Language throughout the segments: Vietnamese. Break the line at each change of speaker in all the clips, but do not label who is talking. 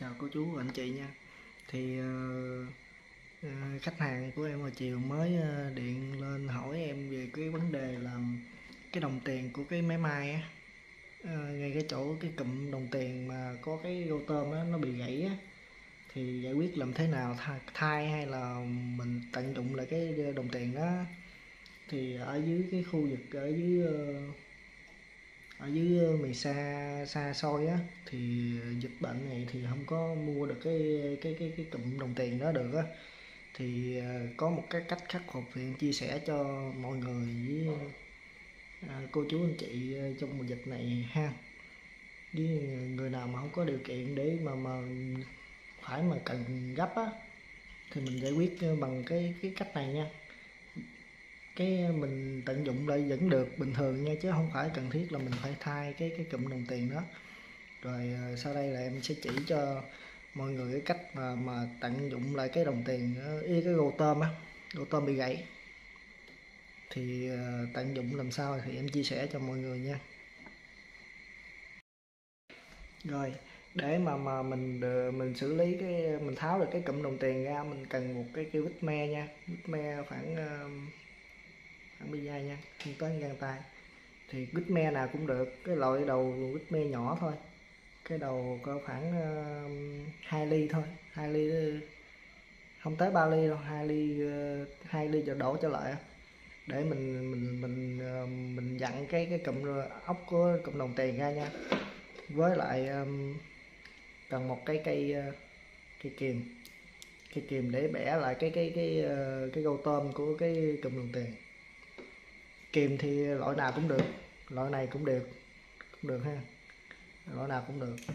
Chào cô chú và anh chị nha. Thì khách hàng của em hồi chiều mới điện lên hỏi em về cái vấn đề là cái đồng tiền của cái máy may á, ngay cái chỗ cái cụm đồng tiền mà có cái rô tôm á nó bị gãy á, thì giải quyết làm thế nào, thay hay là mình tận dụng lại cái đồng tiền đó. Thì ở dưới cái khu vực ở dưới miền xa xa xôi á, thì dịch bệnh này thì không có mua được cái cụm đồng tiền đó được á, thì có một cái cách khắc phục thì chia sẻ cho mọi người với cô chú anh chị trong mùa dịch này ha. Với người nào mà không có điều kiện để mà phải mà cần gấp á, thì mình giải quyết bằng cái cách này nha. Cái mình tận dụng lại vẫn được bình thường nha, chứ không phải cần thiết là mình phải thay cái cụm đồng tiền đó. Rồi sau đây là em sẽ chỉ cho mọi người cái cách mà tận dụng lại cái đồng tiền cái rô tôm á, rô tôm bị gãy thì tận dụng làm sao thì em chia sẻ cho mọi người nha. Rồi để mà mình xử lý mình tháo được cái cụm đồng tiền ra, mình cần một cái vít me nha, vít me khoảng bi da nha, không tới gang tay. Thì vít me nào cũng được, cái loại đầu vít me nhỏ thôi, cái đầu có khoảng 2 ly thôi, 2 ly không tới 3 ly đâu, 2 ly 2 ly cho đổ trở lại, để mình dặn cái cụm ốc của cụm đồng tiền ra nha. Với lại cần một cái cây kìm để bẻ lại cái rô tôm của cái cụm đồng tiền. Kìm thì loại nào cũng được, loại này cũng được ha, loại nào cũng được.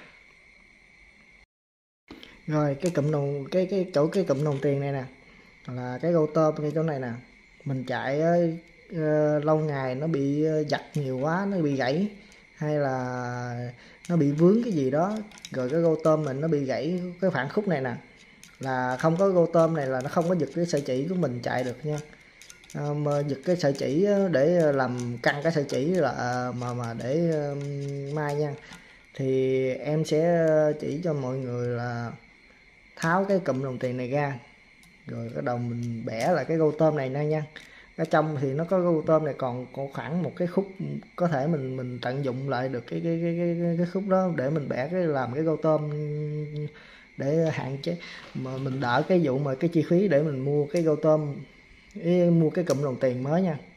Rồi cái cụm đồng chỗ cái cụm đồng tiền này nè, là cái rô tôm cái chỗ này nè, mình chạy lâu ngày nó bị giặt nhiều quá, nó bị gãy hay là nó bị vướng cái gì đó, rồi cái rô tôm mình nó bị gãy cái phản khúc này nè, là không có rô tôm này là nó không có giật cái sợi chỉ của mình chạy được nha. Mà giật cái sợi chỉ để làm căng cái sợi chỉ là mà để mai nha. Thì em sẽ chỉ cho mọi người là tháo cái cụm đồng tiền này ra, rồi cái đầu mình bẻ lại cái rô tôm này nha. Ở trong thì nó có rô tôm này còn khoảng một cái khúc, có thể mình tận dụng lại được cái khúc đó để mình bẻ làm cái rô tôm, để hạn chế mà mình đỡ cái vụ mà cái chi phí để mình mua cái rô tôm, mua cái cụm đồng tiền mới nha.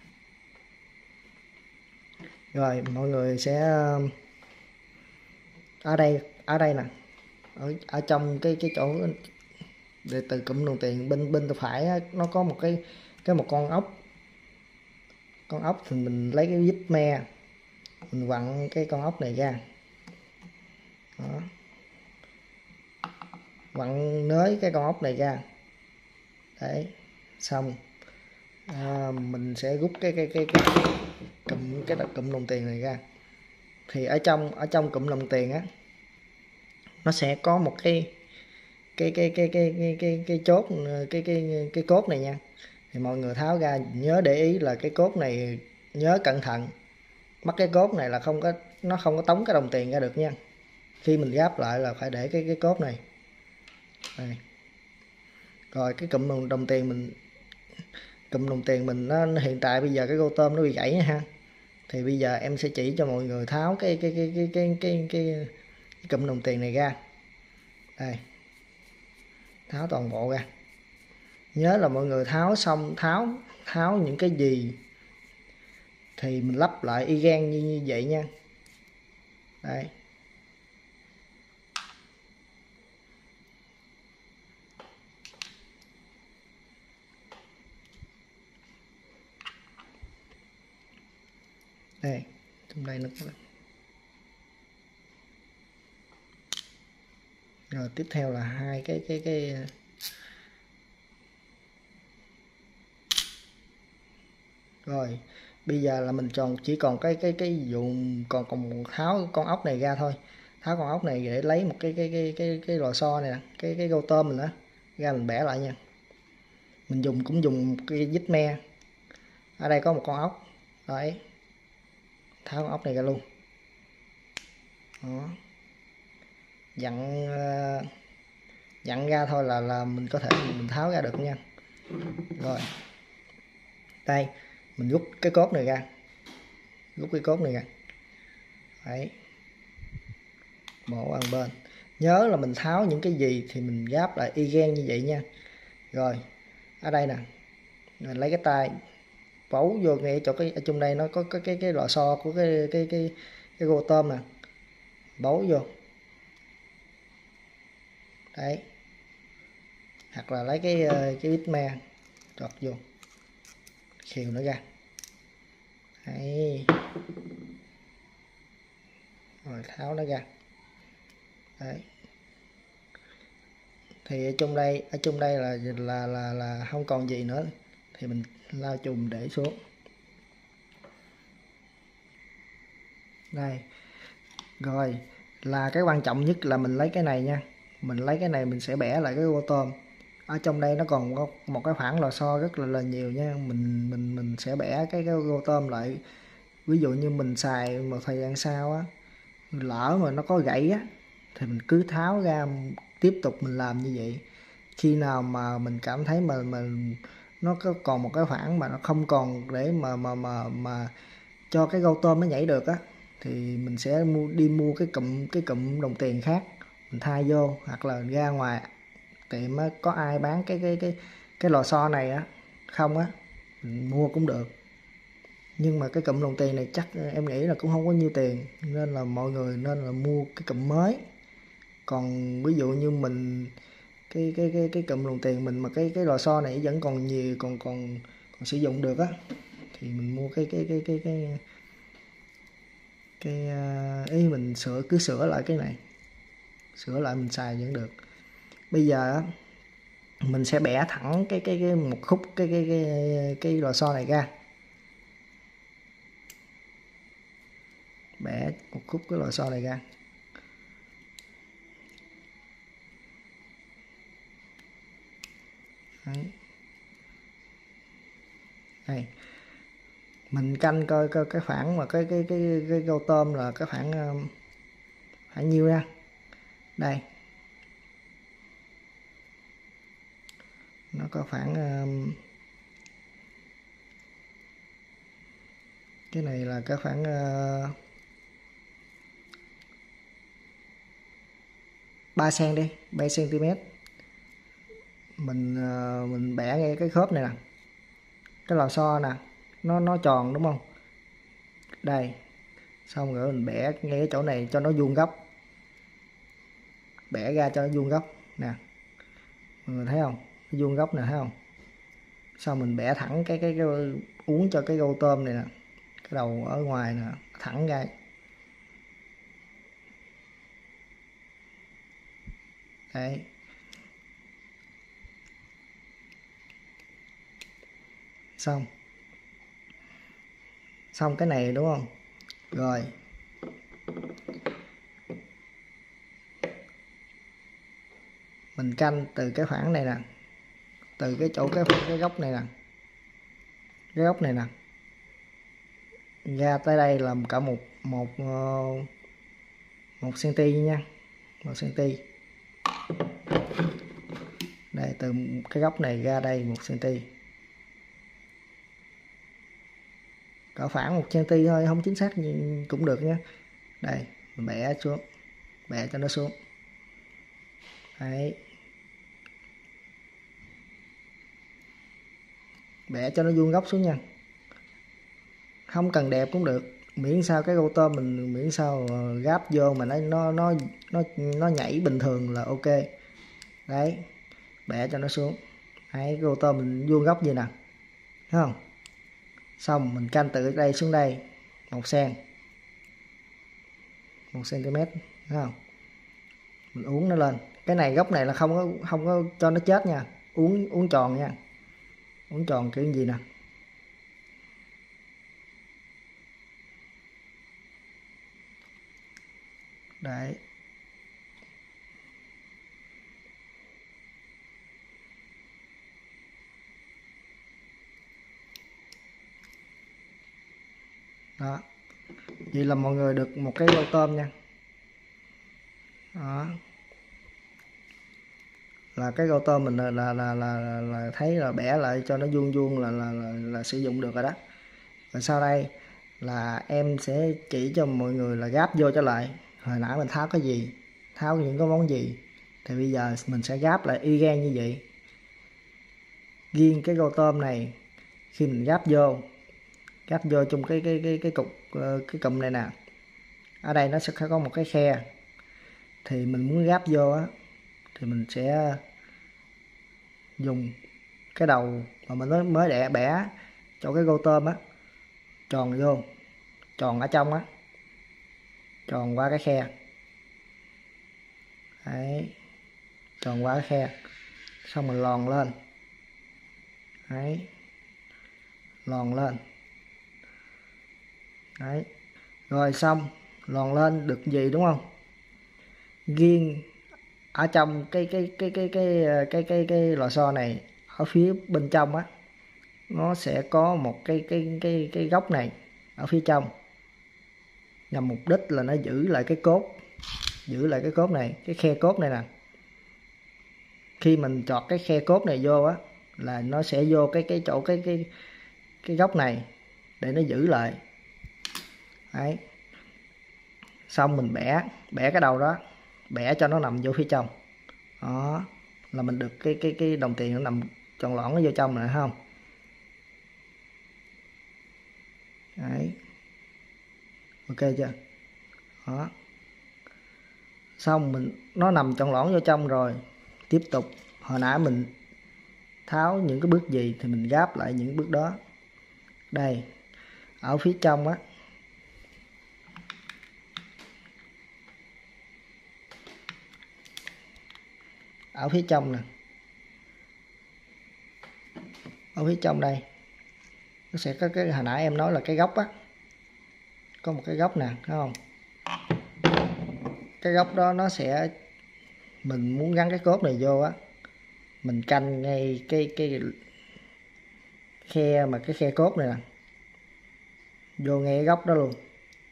Rồi mọi người sẽ ở đây nè, ở trong cái chỗ để từ cụm đồng tiền bên tay phải á, nó có một một con ốc thì mình lấy cái vít me mình vặn cái con ốc này ra đó. Vặn nới cái con ốc này ra đấy, xong mình sẽ rút cái cụm đồng tiền này ra. Thì ở trong cụm đồng tiền á, nó sẽ có một cái chốt, cái cốt này nha. Thì mọi người tháo ra nhớ để ý là cái cốt này, nhớ cẩn thận, mắc cái cốt này là nó không có tống cái đồng tiền ra được nha. Khi mình gáp lại là phải để cái cốt này đây. Rồi cái cụm đồng tiền mình nó hiện tại bây giờ cái rô tôm nó bị gãy ha. Thì bây giờ em sẽ chỉ cho mọi người tháo cái cụm đồng tiền này ra đây, tháo toàn bộ ra. Nhớ là mọi người tháo xong, tháo những cái gì thì mình lắp lại y gan như vậy nha. Đây. Đây, trong đây nó có. Rồi tiếp theo là hai cái rồi bây giờ là mình chỉ còn cái dụng còn tháo con ốc này ra thôi. Tháo con ốc này để lấy một cái lò xo này nè, cái rô tôm mình đó ra, mình bẻ lại nha. Mình cũng dùng cái vít me. Ở đây có một con ốc đấy, tháo con ốc này ra luôn đó. dặn ra thôi là mình có thể mình tháo ra được nha. Rồi đây mình rút cái cốt này ra, đấy, bỏ qua một bên. Nhớ là mình tháo những cái gì thì mình gáp lại y gan như vậy nha. Rồi ở đây nè, mình lấy cái tay bấu vô ngay chỗ cái ở trong đây nó có cái lò xo của cái gô tôm nè, bấu vô đấy, hoặc là lấy cái bít me trọt vô, khều nó ra đấy, rồi tháo nó ra đấy. Thì ở trong đây là không còn gì nữa thì mình lao chùm để xuống đây. Rồi là cái quan trọng nhất là mình lấy cái này nha, mình lấy cái này mình sẽ bẻ lại cái ô tôm. Ở trong đây nó còn có một cái khoảng lò xo rất là nhiều nha, mình sẽ bẻ cái ô tôm lại. Ví dụ như mình xài một thời gian sau á, lỡ mà nó có gãy á thì mình cứ tháo ra tiếp tục mình làm như vậy. Khi nào mà mình cảm thấy mà nó có còn một cái khoảng mà nó không còn để mà cho cái gâu tôm nó nhảy được á thì mình sẽ mua cái cụm đồng tiền khác mình thay vô, hoặc là ra ngoài tiệm á, có ai bán cái lò xo này á không á mình mua cũng được. Nhưng mà cái cụm đồng tiền này chắc em nghĩ là cũng không có nhiêu tiền, nên là mọi người nên là mua cái cụm mới. Còn ví dụ như mình cái cụm đồng tiền mình mà cái lò xo này vẫn còn nhiều, còn sử dụng được á thì mình mua ý mình cứ sửa lại cái này, sửa lại mình xài vẫn được. Bây giờ á mình sẽ bẻ thẳng một khúc cái lò xo này ra, bẻ một khúc cái lò xo này ra. Đấy. Đây mình canh coi cái khoảng mà cái gâu tôm là cái khoảng nhiêu ra. Đây nó có khoảng cái này là cái khoảng 3 cm đi, 3 cm. Mình bẻ ngay cái khớp này nè, cái lò xo nè, nó tròn đúng không? Đây, xong rồi mình bẻ ngay cái chỗ này cho nó vuông góc, bẻ ra cho nó vuông góc nè, mọi người thấy không? Nó vuông góc nè, thấy không? Xong mình bẻ thẳng cái uốn cho cái gâu tôm này nè, cái đầu ở ngoài nè, thẳng ra. Đấy. Xong cái này đúng không? Rồi mình canh từ cái khoảng này nè, từ cái chỗ cái góc này nè, cái góc này nè ra tới đây là cả một cm nha, 1 cm. Đây từ cái góc này ra đây 1 cm, cỡ khoảng 1 cm thôi, không chính xác nhưng cũng được nha. Đây mình bẻ xuống, bẻ cho nó xuống. Đấy, bẻ cho nó vuông góc xuống nha, không cần đẹp cũng được, miễn sao cái gâu tôm mình miễn sao gáp vô mà nó nhảy bình thường là ok. Đấy, bẻ cho nó xuống. Đấy, gâu tôm mình vuông góc vậy nè, thấy không? Xong mình canh từ đây xuống đây 1 cm, thấy không? Mình uốn nó lên, cái này góc này là không có cho nó chết nha, uốn tròn nha, uốn tròn kiểu gì nè. Đấy, đó, vậy là mọi người được một cái gâu tôm nha. Đó. là cái câu tôm mình là thấy là bẻ lại cho nó vuông vuông là sử dụng được rồi đó. Và sau đây là em sẽ chỉ cho mọi người là gáp vô trở lại. Hồi nãy mình tháo cái gì, tháo những cái món gì, thì bây giờ mình sẽ gáp lại y gan như vậy. Riêng cái câu tôm này khi mình gáp vô trong cái cục cái cụm này nè, ở đây nó sẽ có một cái khe, thì mình muốn gáp vô á thì mình sẽ dùng cái đầu mà mình mới bẻ cho cái câu tôm á, tròn vô, tròn ở trong á, tròn qua cái khe đấy, tròn qua cái khe, xong mình lòn lên đấy, lòn lên đấy, rồi xong lòn lên được gì đúng không? Riêng ở trong cái lò xo này, ở phía bên trong á, nó sẽ có một cái góc này ở phía trong, nhằm mục đích là nó giữ lại cái cốt này, cái khe cốt này nè. Khi mình chọt cái khe cốt này vô á là nó sẽ vô cái chỗ cái góc này để nó giữ lại đấy. Xong mình bẻ cái đầu đó, bẻ cho nó nằm vô phía trong đó, là mình được cái đồng tiền nó nằm tròn lõn nó vô trong này, thấy không? Đấy, ok chưa? Đó, xong nó nằm tròn lõn vô trong rồi. Tiếp tục, hồi nãy mình tháo những cái bước gì thì mình gáp lại những bước đó. Đây, ở phía trong á, ở phía trong nè, ở phía trong đây nó sẽ có cái hồi nãy em nói là cái góc á, có một cái góc nè, thấy không? Cái góc đó nó sẽ, mình muốn gắn cái cốt này vô á, mình canh ngay cái khe, mà cái khe cốt này nè, vô ngay cái góc đó luôn.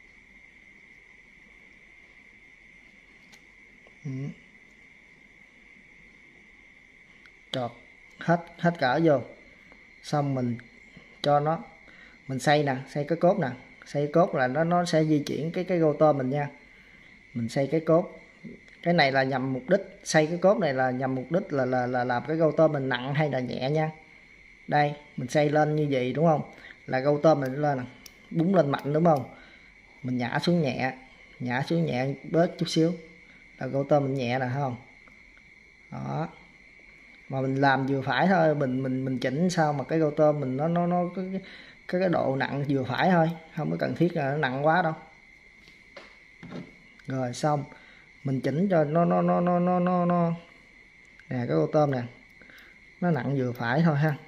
Chọt hết cỡ vô, xong mình cho nó, mình xay nè, xay cái cốt nè, xay cái cốt là nó sẽ di chuyển cái gô tôm mình nha. Mình xay cái cốt, cái này là nhằm mục đích, xay cái cốt này là nhằm mục đích là làm cái gô tôm mình nặng hay là nhẹ nha. Đây mình xay lên như vậy đúng không, là gô tôm mình lên, búng lên mạnh đúng không, mình nhả xuống nhẹ bớt chút xíu là gô tôm mình nhẹ nè, thấy không? Đó, mà mình làm vừa phải thôi, mình chỉnh sao mà cái gô tôm mình nó cái độ nặng vừa phải thôi, không có cần thiết là nó nặng quá đâu. Rồi xong mình chỉnh cho nó nè, cái gô tôm nè nó nặng vừa phải thôi ha.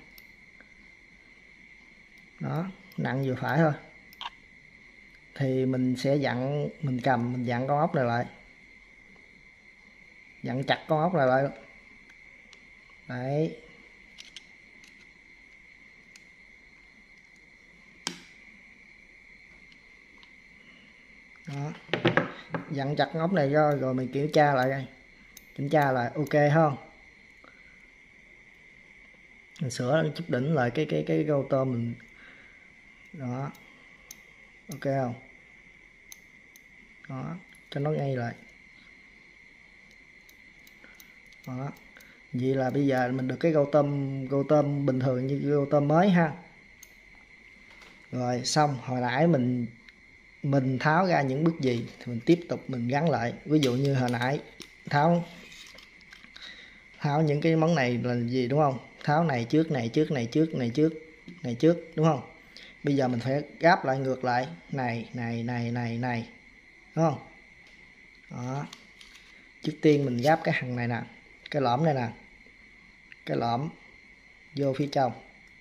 Đó, nặng vừa phải thôi thì mình sẽ dặn, mình cầm mình dặn con ốc này lại, dặn chặt con ốc này lại đấy. Đó, dặn chặt con ốc này rồi mình kiểm tra lại đây, kiểm tra lại ok không, mình sửa chút đỉnh lại cái gô tôm mình. Đó, ok không? Đó, cho nó ngay lại. Đó, vậy là bây giờ mình được cái gô tôm bình thường như gô tôm mới ha. Rồi xong, hồi nãy mình tháo ra những bước gì thì mình tiếp tục mình gắn lại. Ví dụ như hồi nãy tháo những cái món này là gì đúng không, tháo này trước đúng không? Bây giờ mình phải gáp lại ngược lại này đúng không? Đó, trước tiên mình gáp cái hàng này nè, cái lõm này nè, cái lõm vô phía trong.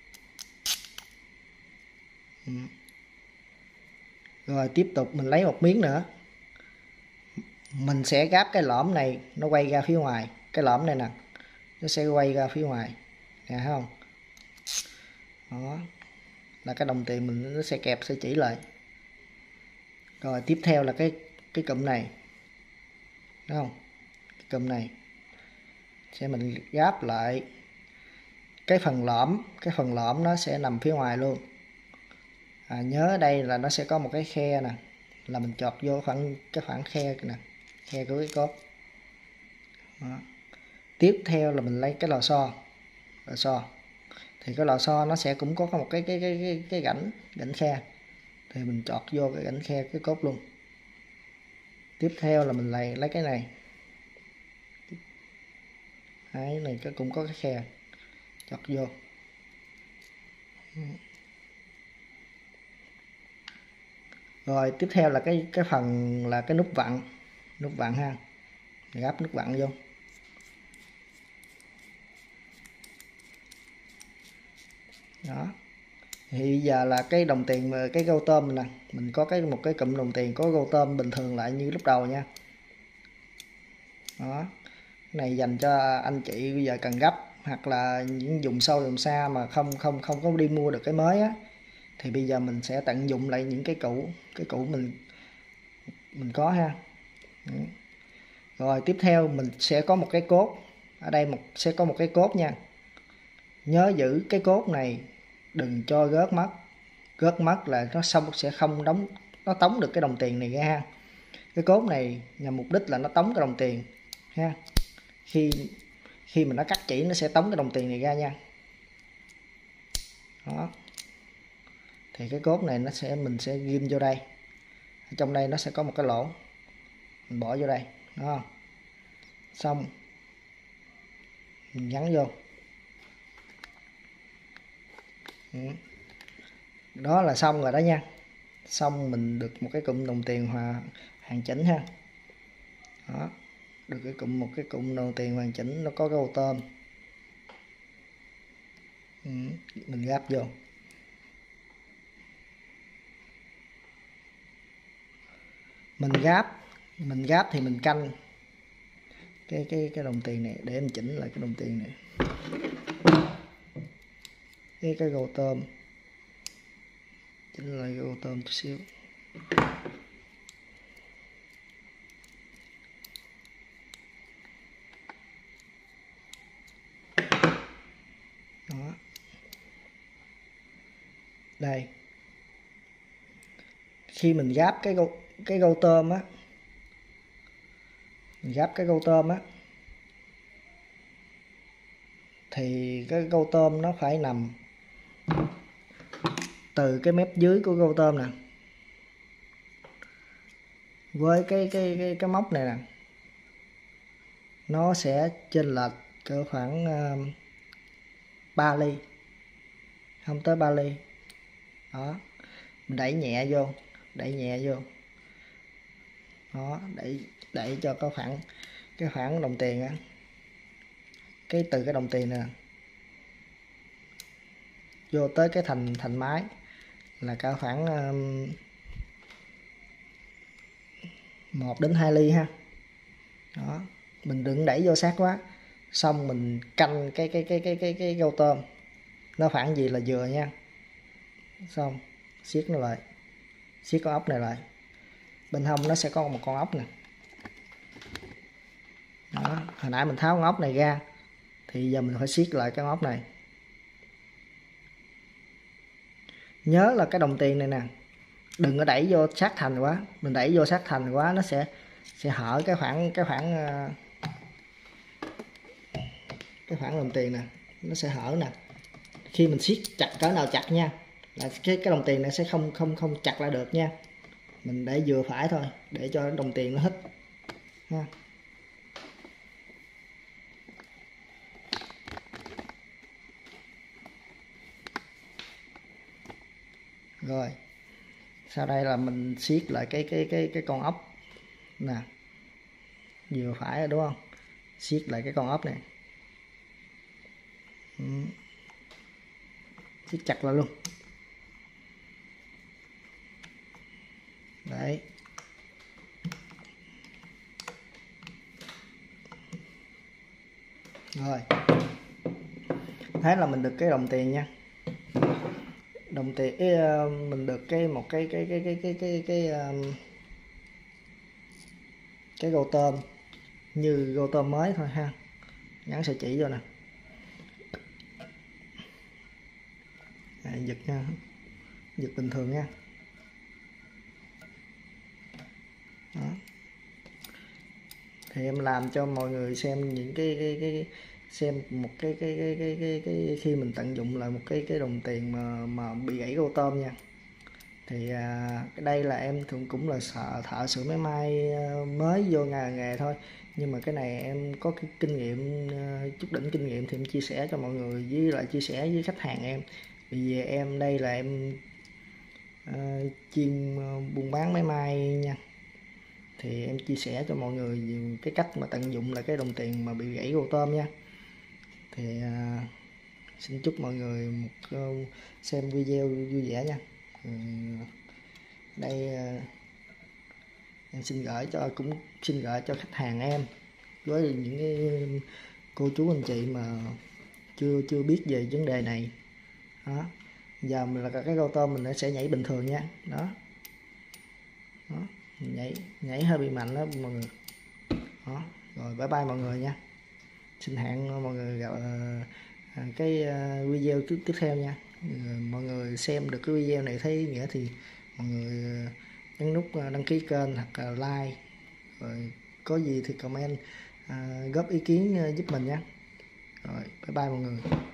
Rồi tiếp tục mình lấy một miếng nữa, mình sẽ gáp cái lõm này nó quay ra phía ngoài, cái lõm này nè nó sẽ quay ra phía ngoài nè, thấy không? Đó là cái đồng tiền mình nó sẽ kẹp, sẽ chỉ lại. Rồi tiếp theo là cái cụm này, thấy không? Cái cụm này mình gáp lại cái phần lõm nó sẽ nằm phía ngoài luôn. Nhớ ở đây là nó sẽ có một cái khe nè, là mình chọt vô cái khoảng khe nè, khe của cái cốt. Đó. Tiếp theo là mình lấy cái lò xo. Thì cái lò xo nó sẽ cũng có một cái rãnh khe, thì mình chọt vô cái rãnh khe cái cốt luôn. Tiếp theo là mình lấy cái này. Cái này cũng có cái khe, chọt vô. Rồi tiếp theo là cái phần là cái nút vặn ha, gắp nút vặn vô. Đó. Thì giờ là cái đồng tiền, cái gâu tôm nè, mình có một cái cụm đồng tiền có gâu tôm bình thường lại như lúc đầu nha. Đó. Cái này dành cho anh chị bây giờ cần gấp, hoặc là những vùng sâu vùng xa mà không có đi mua được cái mới á, thì bây giờ mình sẽ tận dụng lại những cái cũ mình có ha. Rồi tiếp theo mình sẽ có một cái cốt ở đây, sẽ có một cái cốt nha. Nhớ giữ cái cốt này, đừng cho gớt mất là nó sẽ không nó tống được cái đồng tiền này ra ha. Cái cốt này nhằm mục đích là nó tống cái đồng tiền ha. Khi mà nó cắt chỉ nó sẽ tống cái đồng tiền này ra nha. Đó. Thì cái cốt này mình sẽ ghim vô đây. Ở trong đây nó sẽ có một cái lỗ, mình bỏ vô đây, đúng không? Xong mình gắn vô. Đó là xong rồi đó nha. Xong mình được một cái cụm đồng tiền hoàn chỉnh ha. Đó, được một cái cụm đồng tiền hoàn chỉnh, nó có gâu tôm. Mình gáp vô. Mình gáp thì mình canh cái đồng tiền này để em chỉnh lại cái đồng tiền này. Cái gâu tôm, chỉnh lại gâu tôm chút xíu. Đó. Đây. Khi mình gáp cái gâu tôm á, thì cái gâu tôm nó phải nằm từ cái mép dưới của gâu tôm nè với cái móc này nè, nó sẽ chênh lệch cỡ khoảng 3 ly, không tới 3 ly. Đó, mình đẩy nhẹ vô. Đó, đẩy cho có cái khoảng đồng tiền á, từ cái đồng tiền nè vô tới cái thành máy là cả khoảng 1 đến 2 ly ha. Đó, mình đừng đẩy vô sát quá. Xong mình canh cái gâu tôm nó khoảng gì là vừa nha. Xong siết nó lại, siết con ốc này lại, bên hông nó sẽ có một con ốc nè. Đó, hồi nãy mình tháo con ốc này ra thì giờ mình phải siết lại cái ốc này. Nhớ là cái đồng tiền này nè, đừng có đẩy vô sát thành quá. Mình đẩy vô sát thành quá nó sẽ hở cái khoảng đồng tiền nè, nó sẽ hở nè. Khi mình siết chặt cỡ nào chặt nha, là cái đồng tiền này sẽ không chặt lại được nha. Mình để vừa phải thôi để cho đồng tiền nó hít ha. Rồi sau đây là mình siết lại cái con ốc nè, vừa phải rồi đúng không? Siết lại cái con ốc này, siết chặt lại luôn. Đấy. Rồi. Thế là mình được cái đồng tiền nha. Đồng tiền mình được cái gâu tôm như gâu tôm mới thôi ha. gắn sợi chỉ vô nè. Giật nha, giật bình thường nha. Đó. Thì em làm cho mọi người xem những cái xem một cái khi mình tận dụng lại một cái đồng tiền mà bị gãy câu tôm nha. Thì cái đây là em thường cũng là thợ sửa máy may mới vô nghề thôi, nhưng mà cái này em có cái kinh nghiệm, chút đỉnh kinh nghiệm thì em chia sẻ cho mọi người, với lại chia sẻ với khách hàng em. Vì em đây là em chuyên buôn bán máy may nha, thì em chia sẻ cho mọi người cái cách mà tận dụng là cái đồng tiền mà bị gãy câu tôm nha. Thì xin chúc mọi người một xem video vui vẻ nha. Đây em xin gửi cho khách hàng em, với những cái cô chú anh chị mà chưa biết về vấn đề này. Đó, giờ mình là cái câu tôm mình sẽ nhảy bình thường nha. Đó, nhảy hơi bị mạnh đó mọi người. Đó, rồi bye bye mọi người nha. Xin hẹn mọi người gặp cái video tiếp theo nha. Mọi người xem được cái video này thấy ý nghĩa thì mọi người nhấn nút đăng ký kênh hoặc là like, rồi có gì thì comment góp ý kiến giúp mình nha. Rồi bye bye mọi người.